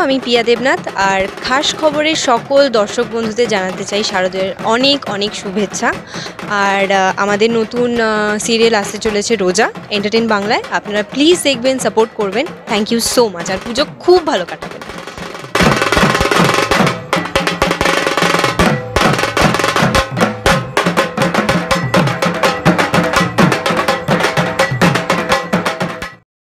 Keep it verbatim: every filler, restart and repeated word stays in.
আমি পিয়া দেবনাথ। আর খাস খবরের সকল দর্শক বন্ধুদের জানাতে চাই শারদের অনেক অনেক শুভেচ্ছা। আর আমাদের নতুন সিরিয়াল আসতে চলেছে রোজা, এন্টারটেন বাংলায়। আপনারা প্লিজ দেখবেন, সাপোর্ট করবেন। Thank you so much. আর পুজো খুব ভালো কাটাবেন।